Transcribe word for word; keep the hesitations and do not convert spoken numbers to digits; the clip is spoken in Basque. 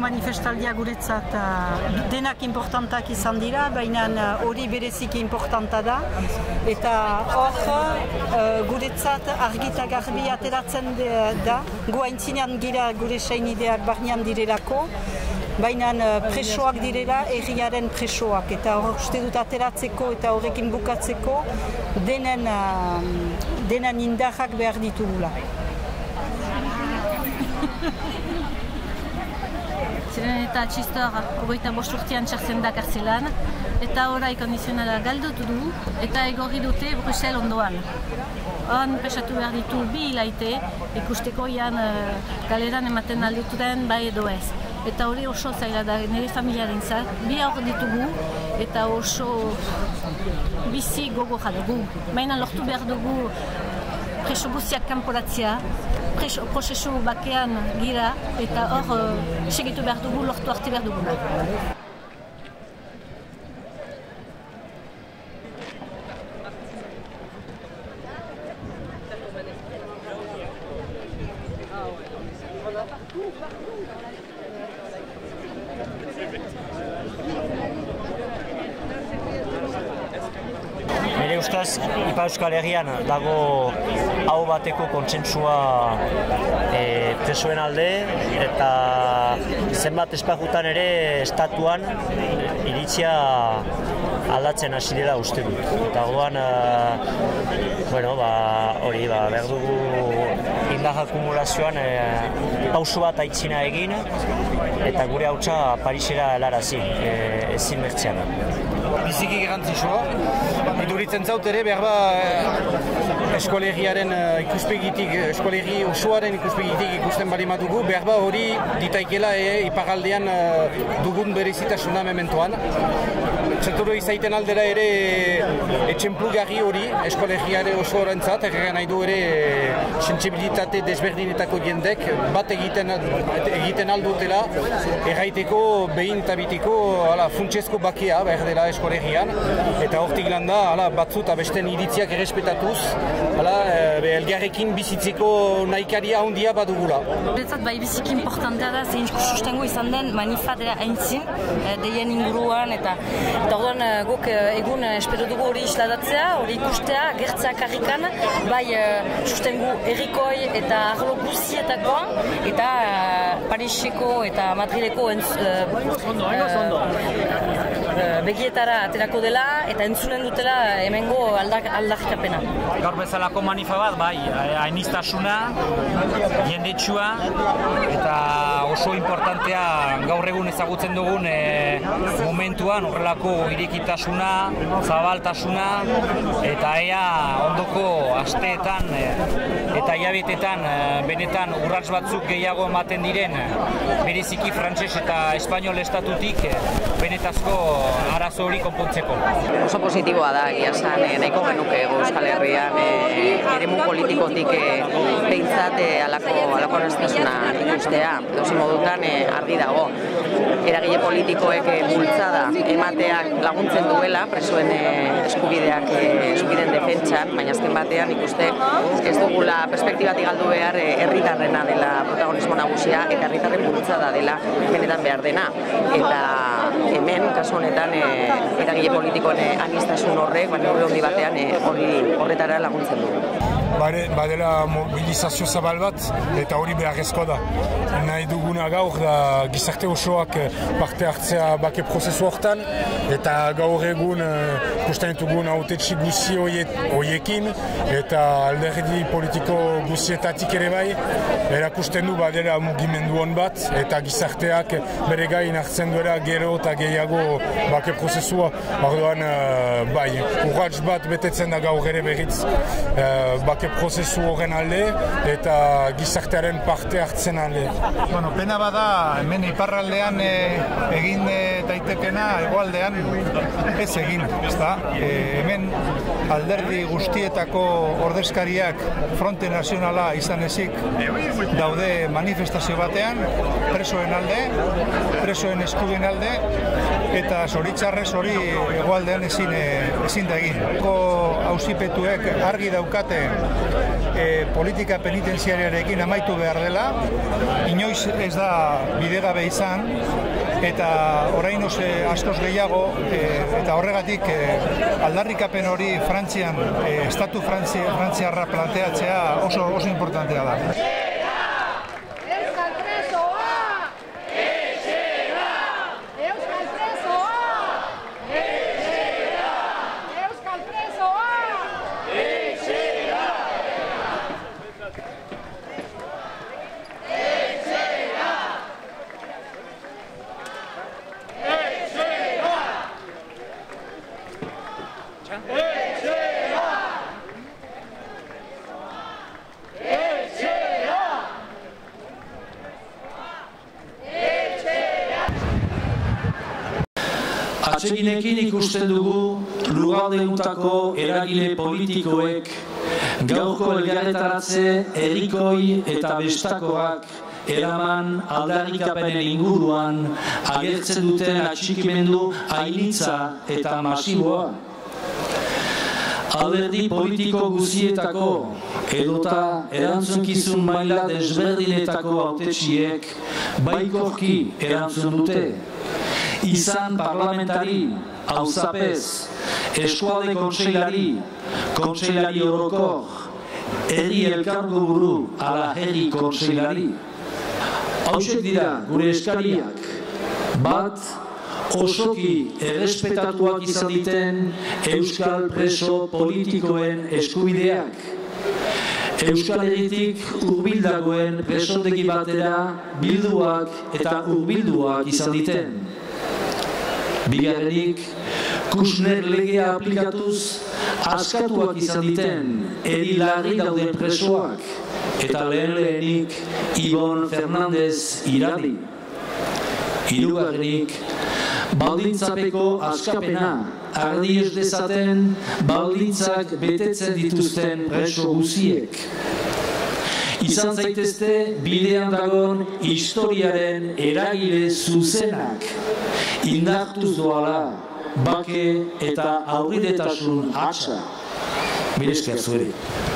manifestaldia guretzat denak importantak izan dira, baina hori bereziki importanta da. Eta hor guretzat argita garbi ateratzen da, gu aintzinean gira gure seinideak barnean direlako, baina presoak direla herriaren presoak. Eta hor uste dut ateratzeko eta horrekin bukatzeko denen, denen indarrak behar ditugula. Ziren eta txistor hogeita bost urtean txartzen da kartzelan, eta orai kondizionala galdutu du, eta egorri dute Brusel ondoan. Han pesatu behar ditu bi hilaite, ikusteko ian galeran ematen aldituden bai edo ez. Eta hori oso zaila da nire familiaren zat, bi aur ditugu, eta oso bizi gogo jadugu. Baina lortu behar dugu preso guztiak kanporatzea, prozesu bakean gira, eta hor segitu behar dugu, lortu arte behar duguna. Nire ustez, Ipar Euskal Herrian dago hau bateko kontsentsua e, presoen alde, eta zenbat esparrutan ere estatuan iritzia aldatzen hasi dela uste dut. Eta orduan, bueno, ba, hori, ba, behar dugu indar akumulazioan e, pauso bat aitzina egin, eta gure hautsa Parisera helarazi, e, ezin mertzean. Biziki garrantzitsua. Iduritzen zaut ere, behar ba eskolegiaren ikuspegitik, eskolegi osoaren ikuspegitik ikusten bali matugu, behar ba hori ditaikela e, iparaldean dugun berezitasuna mementoan. Zentzuru izaiten aldera ere etxenplugarri hori eskolegiare oso horentzat, erregan nahi du ere sentsibilitate desberdinetako jendek bat egiten, egiten aldutela erraiteko behin eta bitiko funtsezko bakea behar dela eskolegian, eta hortik landa ala, batzu eta besten iritziak errespetatuz, ala, e, elgarrekin bizitzeko nahikaria handia badugula. Beretzat bai biziki importantea da, zein sustengo izan den manifadera aintzin, deien inguruan, eta eta orduan guk egun espero dugu hori isladatzea, hori ikustea, gertzea karrikan, bai sustengu errikoi eta arlo guzietakoan, eta Pariseko eta Madrileko entz, begietara aterako dela, eta entzunen dutela hemengo aldarrikapena. Gaur bezalako manifa bat, bai, hainiztasuna, jendetsua, eta oso importantea gaur egun ezagutzen dugun e, momentuan horrelako irekitasuna, zabaltasuna, eta ea ondoko asteetan e, eta hilabetetan e, benetan urrats batzuk gehiago ematen diren, bereziki frantses eta espainol estatutik e, benetazko arazo hori konpontzeko. Oso positiboa da, egia esan, eh, nahiko genuke Euskal Herrian eh, eremu politikotik eh, behintzat eh, alako, alako anastasuna ikustea. Dozi modutan eh, argi dago. Eragile politikoek eh, bultzada emateak laguntzen duela, presoen eh, eskubideak eh, eskubideen defentsan, baina azken batean ikuste ez dugula perspektibatik galdu behar eh, herritarrena dela protagonismo nagusia, eta herritarren bultzada dela benetan behar dena. Eta hemen, kasu honetan, e, eragile politikoen e, anistasun horrek, baina horre hondi batean e, hori horretara laguntzen du. Badela mobilizazio zabal bat, eta hori beharrezkoa da. Nahi duguna gaur da gizarte osoak parte hartzea bake prozesu hortan, eta gaur egun ikusten ditugun hautetsi guzi horiekin, eta alderdi politiko guzietatik ere bai, erakusten du badela mugimendu hon bat, eta gizarteak bere gain hartzen duela gero eta gehiago bake prozesua. Orduan, bai, urrats bat betetzen da gaur ere berriz bake prozesu horren alde eta gizartearen parte hartzen alde. Bueno, pena bada hemen iparraldean e, egin e, daitekena hegoaldean ez egin, ezta? E, hemen alderdi guztietako ordezkariak Fronte Nazionala izan ezik daude manifestazio batean, presoen alde, presoen eskubien alde, eta zoritxarrez hori hegoaldean ezin, ezin da egin. Auzipetuek argi daukate e, politika penitenziariarekin amaitu behar dela, inoiz ez da bidegabe izan, eta orain oso askoz gehiago, e, eta horregatik e, aldarrikapen hori Frantzian, e, estatu Frantzia, frantziarra planteatzea oso, oso importantea da. Atseginekin ikusten dugu lurraldeutako eragile politikoek gaurko elgarretaratze herrikoi eta bestakoak eraman aldarrikapenen inguruan agertzen duten atxikimendu hainitza eta masiboa. Alderdi politiko guzietako edota erantzunkizun maila desberdinetako hautetsiek baikorki erantzun dute. Izan parlamentari, auzapez, eskualde kontseilari, kontseilari orokor, herri elkargo buru ala herri kontseilari. Hausek dira gure eskariak, bat, osoki errespetatuak izan diten euskal preso politikoen eskubideak. Euskal Herritik hurbil dagoen presondegi batera bilduak eta hurbilduak izan diten. Bigarrenik, Kushner legea aplikatuz askatuak izan diten eri larri dauden presoak eta lehen lehenik Ibon Fernandez iradi. Hirugarrenik, baldintzapeko askapena ardi ez dezaten baldintzak betetzen dituzten preso guziek. Izan zaitezte bidean dagon historiaren eragile zuzenak, indartuz doala, bake eta aurridetasun atxa. Mire esker zuere.